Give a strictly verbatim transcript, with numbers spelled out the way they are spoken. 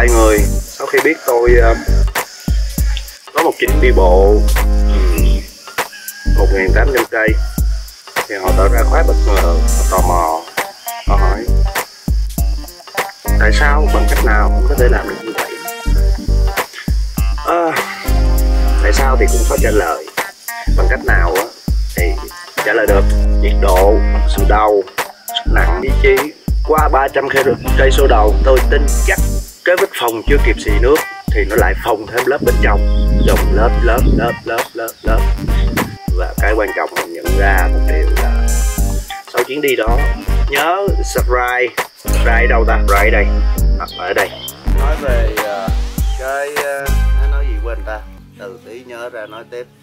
vài người sau khi biết tôi uh, có một chuyến đi bộ một nghìn tám trăm cây thì họ tỏ ra khá bất ngờ, họ tò mò, họ hỏi tại sao, bằng cách nào ông có thể làm được như vậy. À, tại sao thì cũng có trả lời. Bằng cách nào á thì trả lời được. Nhiệt độ, sự đau, sức nặng, ý chí. Qua ba trăm cây số đầu, tôi tin chắc cái vết phòng chưa kịp xì nước thì nó lại phòng thêm lớp bên trong, dòng lớp lớp lớp lớp lớp lớp. Và cái quan trọng mình nhận ra một điều là sau chuyến đi đó nhớ subscribe. Subscribe đâu ta? Subscribe ở đây hoặc ở đây. Nói về uh, cái uh, nói gì quên ta, từ tí nhớ ra nói tiếp.